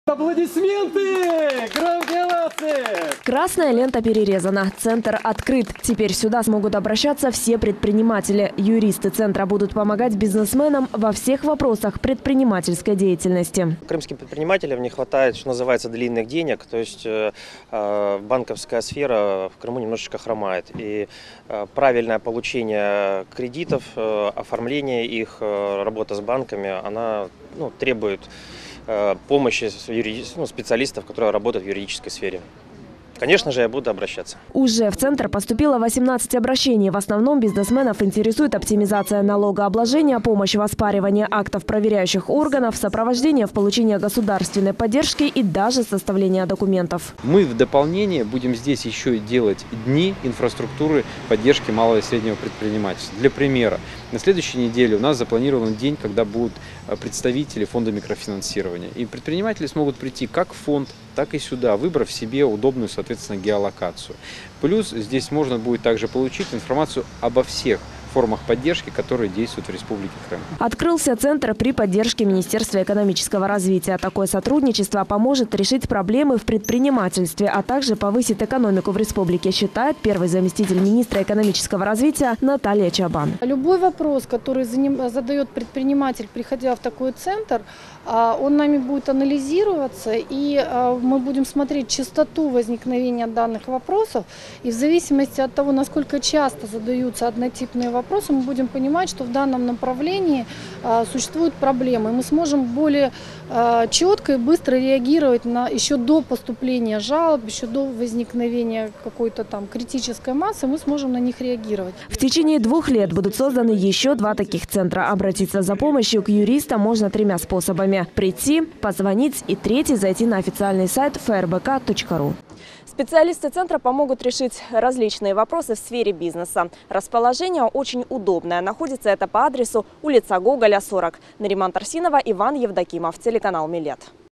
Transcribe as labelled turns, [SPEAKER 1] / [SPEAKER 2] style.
[SPEAKER 1] Аплодисменты! Громкие овации!
[SPEAKER 2] Красная лента перерезана. Центр открыт. Теперь сюда смогут обращаться все предприниматели. Юристы центра будут помогать бизнесменам во всех вопросах предпринимательской деятельности.
[SPEAKER 3] Крымским предпринимателям не хватает, что называется, длинных денег. То есть банковская сфера в Крыму немножечко хромает. И правильное получение кредитов, оформление их, работа с банками, она требует помощи специалистов, которые работают в юридической сфере. Конечно же, я буду обращаться.
[SPEAKER 2] Уже в центр поступило 18 обращений. В основном бизнесменов интересует оптимизация налогообложения, помощь в оспаривании актов проверяющих органов, сопровождение в получении государственной поддержки и даже составление документов.
[SPEAKER 4] Мы в дополнение будем здесь еще и делать дни инфраструктуры поддержки малого и среднего предпринимательства. Для примера, на следующей неделе у нас запланирован день, когда будут представители фонда микрофинансирования. И предприниматели смогут прийти как в фонд, так и сюда, выбрав себе удобную, соответственно, геолокацию. Плюс здесь можно будет также получить информацию обо всех формах поддержки, которые действуют в Республике Крым.
[SPEAKER 2] Открылся центр при поддержке Министерства экономического развития. Такое сотрудничество поможет решить проблемы в предпринимательстве, а также повысит экономику в республике, считает первый заместитель министра экономического развития Наталья Чабан.
[SPEAKER 5] Любой вопрос, который задает предприниматель, приходя в такой центр, он нами будет анализироваться, и мы будем смотреть частоту возникновения данных вопросов. И в зависимости от того, насколько часто задаются однотипные вопросы, мы будем понимать, что в данном направлении существуют проблемы. Мы сможем более четко и быстро реагировать еще до поступления жалоб, еще до возникновения какой-то там критической массы, мы сможем на них реагировать.
[SPEAKER 2] В течение 2 лет будут созданы еще 2 таких центра. Обратиться за помощью к юристам можно 3 способами: прийти, позвонить и 3-й зайти на официальный сайт frbk.ru.
[SPEAKER 6] Специалисты центра помогут решить различные вопросы в сфере бизнеса. Расположение очень удобное. Находится это по адресу улица Гоголя, 40. Нариман Тарсинова, Иван Евдокимов, телеканал Милет.